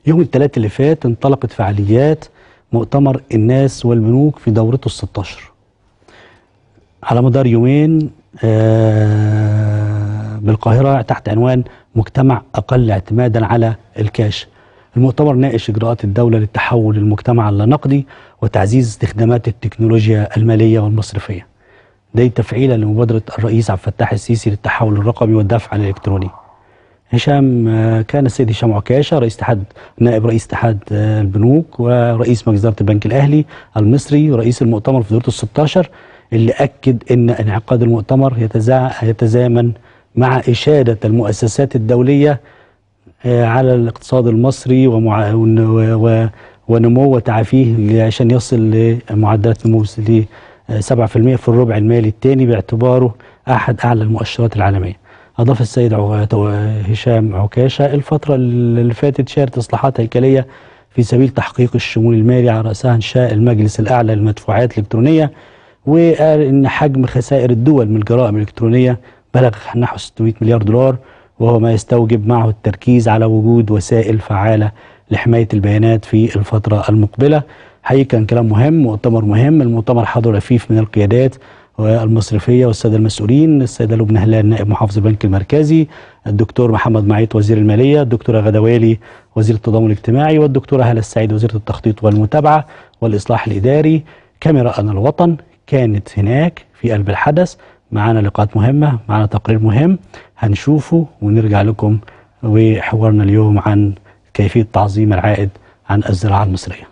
يوم الثلاث اللي فات انطلقت فعاليات مؤتمر الناس والبنوك في دورته ال16 على مدار يومين بالقاهرة تحت عنوان مجتمع أقل اعتمادا على الكاش. المؤتمر ناقش إجراءات الدولة للتحول للمجتمع اللانقدي وتعزيز استخدامات التكنولوجيا المالية والمصرفية، ده تفعيلا لمبادرة الرئيس عبد الفتاح السيسي للتحول الرقمي والدفع الإلكتروني. كان السيد هشام عكاشة نائب رئيس اتحاد البنوك ورئيس مجلس إدارة البنك الأهلي المصري ورئيس المؤتمر في دورته ال16 اللي أكد أن انعقاد المؤتمر يتزامن مع إشادة المؤسسات الدولية على الاقتصاد المصري ونمو وتعافيه عشان يصل لمعدلات نمو ل 7% في الربع المالي الثاني باعتباره أحد أعلى المؤشرات العالمية. أضاف السيد هشام عكاشة الفترة اللي فاتت شهدت إصلاحات هيكلية في سبيل تحقيق الشمول المالي، على رأسها إنشاء المجلس الأعلى للمدفوعات الإلكترونية، وقال إن حجم خسائر الدول من الجرائم الإلكترونية بلغ نحو 600 مليار دولار، وهو ما يستوجب معه التركيز على وجود وسائل فعالة لحماية البيانات في الفترة المقبلة. حقيقة كان كلام مهم، مؤتمر مهم. المؤتمر حضر رفيف من القيادات والمصرفية والسادة المسؤولين، السيدة لبنى هلال نائب محافظ البنك المركزي، الدكتور محمد معيط وزير المالية، الدكتورة غدا والي وزير التضامن الاجتماعي، والدكتورة هالة السعيد وزيرة التخطيط والمتابعة والإصلاح الإداري. كاميرا أنا الوطن كانت هناك في قلب الحدث، معانا لقاءات مهمة، معانا تقرير مهم هنشوفه ونرجع لكم وحوارنا اليوم عن كيفية تعظيم العائد عن الزراعة المصرية.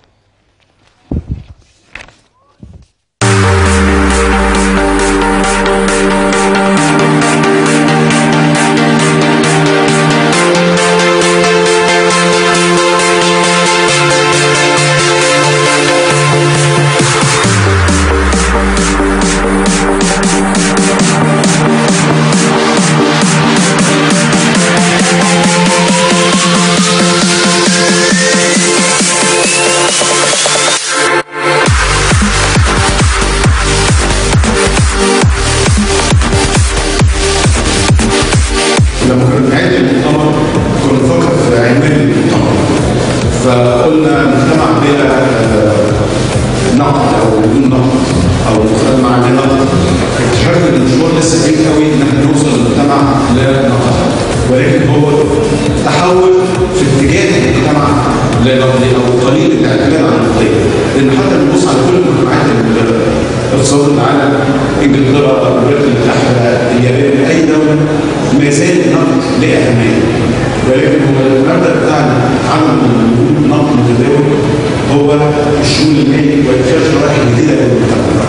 فقلنا مجتمع بلا نقد او بدون نقد او مجتمع بنقد. اكتشفنا ان المشوار لسه بعيد قوي ان احنا نوصل لمجتمع لا نقد، ولكن هو تحول في اتجاه المجتمع لا نقدي او قليل الاعتماد على النقديه، لان حتى بنبص على كل مجتمعات اقتصاد العالم، انجلترا، الولايات المتحده، اليابان، اي دوله ما زال النقد له اهميه، ولكن هو المبدا بتاعنا عدم وجود نقد متداول هو الشمول المالي وادخال شرائح جديده للمجتمع.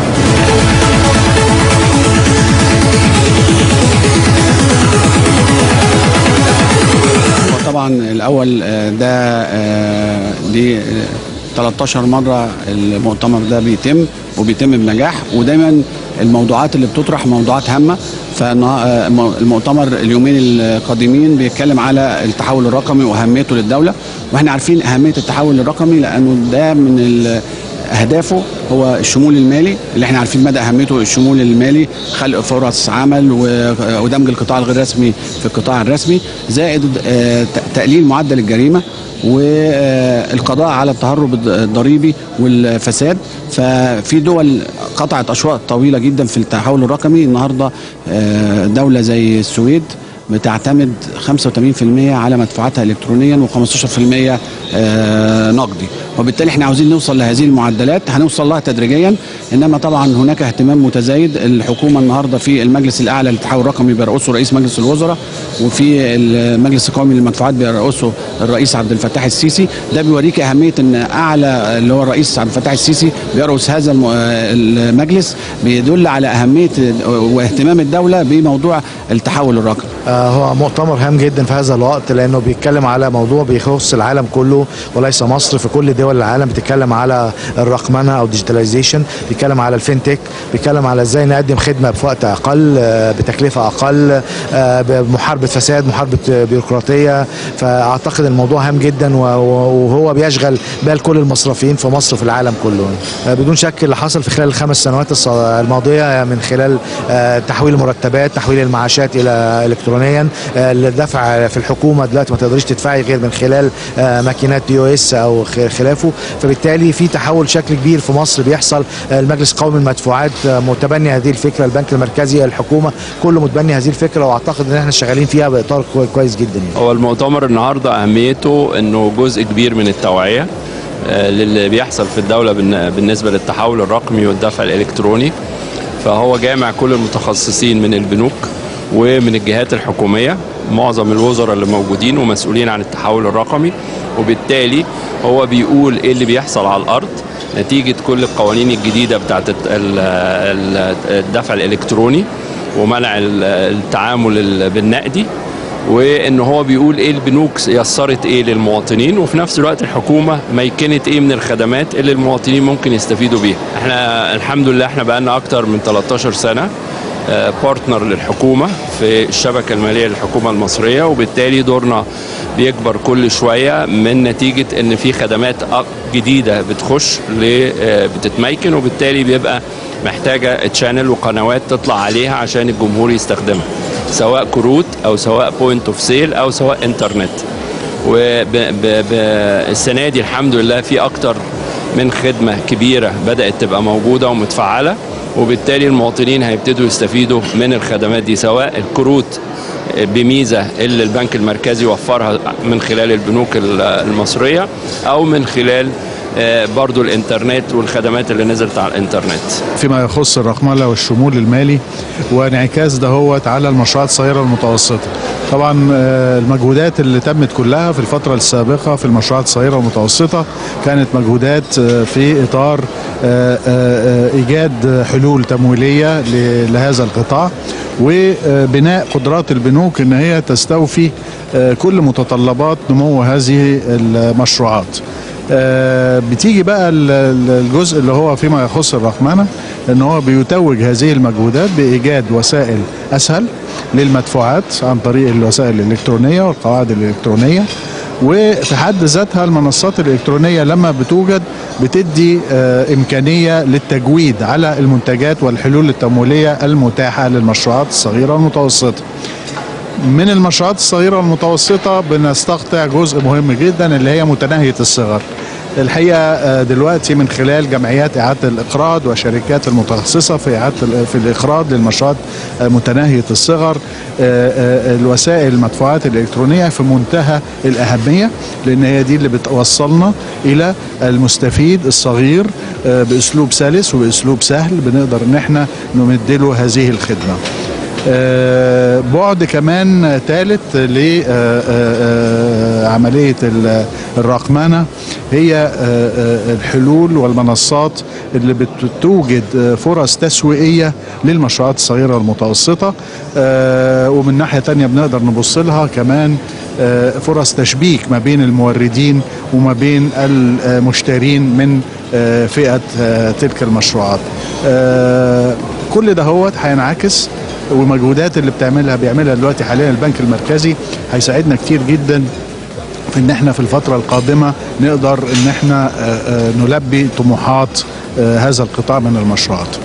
طبعا الاول ده دي 13 مره المؤتمر ده بيتم بنجاح، ودايما الموضوعات اللي بتطرح موضوعات هامه. فالمؤتمر اليومين القادمين بيتكلم على التحول الرقمي واهميته للدوله، واحنا عارفين اهميه التحول الرقمي لانه ده من اهدافه هو الشمول المالي، اللي احنا عارفين مدى اهميته. الشمول المالي خلق فرص عمل ودمج القطاع الغير رسمي في القطاع الرسمي، زائد تقليل معدل الجريمه والقضاء على التهرب الضريبي والفساد. ففي دول قطعت اشواط طويله جدا في التحول الرقمي. النهارده دوله زي السويد بتعتمد 85% على مدفوعاتها الكترونيا و15% نقدي، وبالتالي احنا عاوزين نوصل لهذه المعدلات. هنوصل لها تدريجيا، انما طبعا هناك اهتمام متزايد. الحكومه النهارده في المجلس الاعلى للتحول الرقمي بيرأسه رئيس مجلس الوزراء، وفي المجلس القومي للمدفوعات بيرأسه الرئيس عبد الفتاح السيسي. ده بيوريك اهميه ان اعلى اللي هو الرئيس عبد الفتاح السيسي بيرأس هذا المجلس، بيدل على اهميه واهتمام الدوله بموضوع التحول الرقمي. هو مؤتمر هام جدا في هذا الوقت، لانه بيتكلم على موضوع بيخص العالم كله وليس مصر. في كل دول دول العالم بتتكلم على الرقمنه او ديجيتاليزيشن، بيتكلم على الفينتك، بيتكلم على ازاي نقدم خدمه في وقت اقل بتكلفه اقل، بمحاربه فساد، محاربه بيروقراطيه. فاعتقد الموضوع هام جدا وهو بيشغل بال كل المصرفيين في مصر وفي العالم كله. بدون شك اللي حصل في خلال الخمس سنوات الماضيه من خلال تحويل المرتبات، تحويل المعاشات الى الكترونيا، الدفع في الحكومه دلوقتي ما تقدريش تدفعي غير من خلال ماكينات POS او خلافه. فبالتالي في تحول شكل كبير في مصر بيحصل. المجلس القومي للمدفوعات متبني هذه الفكره، البنك المركزي، الحكومه، كله متبني هذه الفكره، واعتقد ان احنا شغالين فيها باطار كويس جدا يعني. هو المؤتمر النهارده اهميته انه جزء كبير من التوعيه للي بيحصل في الدوله بالنسبه للتحول الرقمي والدفع الالكتروني. فهو جامع كل المتخصصين من البنوك ومن الجهات الحكوميه، معظم الوزراء اللي موجودين ومسؤولين عن التحول الرقمي، وبالتالي هو بيقول ايه اللي بيحصل على الارض نتيجه كل القوانين الجديده بتاعت الدفع الالكتروني ومنع التعامل بالنقدي، وان هو بيقول ايه البنوك يسرت ايه للمواطنين، وفي نفس الوقت الحكومه ميكنت ايه من الخدمات اللي المواطنين ممكن يستفيدوا بيها. احنا الحمد لله احنا بقالنا اكتر من 13 سنه بارتنر للحكومه في الشبكه الماليه للحكومه المصريه، وبالتالي دورنا بيكبر كل شويه من نتيجه ان في خدمات جديده بتخش بتتميكن، وبالتالي بيبقى محتاجه تشانل وقنوات تطلع عليها عشان الجمهور يستخدمها، سواء كروت او سواء بوينت اوف سيل او سواء انترنت. والسنه دي الحمد لله في اكتر من خدمه كبيره بدات تبقى موجوده ومتفعله، وبالتالي المواطنين هيبتدوا يستفيدوا من الخدمات دي، سواء الكروت بميزه اللي البنك المركزي وفرها من خلال البنوك المصريه، او من خلال برضو الانترنت والخدمات اللي نزلت على الانترنت. فيما يخص الرقمنه والشمول المالي وانعكاس دهوت على المشروعات الصغيره والمتوسطه. طبعا المجهودات اللي تمت كلها في الفتره السابقه في المشروعات الصغيره والمتوسطه كانت مجهودات في اطار ايجاد حلول تمويليه لهذا القطاع، وبناء قدرات البنوك ان هي تستوفي كل متطلبات نمو هذه المشروعات. بتيجي بقى الجزء اللي هو فيما يخص الرقمنه، ان هو بيتوج هذه المجهودات بايجاد وسائل اسهل للمدفوعات عن طريق الوسائل الالكترونيه والقواعد الالكترونيه. وفي حد ذاتها المنصات الالكترونيه لما بتوجد بتدي امكانيه للتجويد على المنتجات والحلول التمويليه المتاحه للمشروعات الصغيره والمتوسطه. من المشروعات الصغيرة والمتوسطة بنستقطع جزء مهم جدا اللي هي متناهية الصغر. الحقيقة دلوقتي من خلال جمعيات إعادة الإقراض وشركات المتخصصة في الإقراض للمشروعات متناهية الصغر، الوسائل المدفوعات الإلكترونية في منتهى الأهمية، لأن هي دي اللي بتوصلنا إلى المستفيد الصغير بأسلوب سلس وبأسلوب سهل بنقدر إن احنا نمدله هذه الخدمة. بعد كمان ثالث لعملية الرقمنة هي الحلول والمنصات اللي بتوجد فرص تسويقية للمشروعات الصغيرة والمتوسطة، ومن ناحية تانية بنقدر نبص لها كمان فرص تشبيك ما بين الموردين وما بين المشترين من فئة تلك المشروعات. كل ده هينعكس، والمجهودات اللي بيعملها دلوقتي حاليا البنك المركزي هيساعدنا كتير جدا في ان احنا في الفترة القادمة نقدر ان احنا نلبي طموحات هذا القطاع من المشروعات.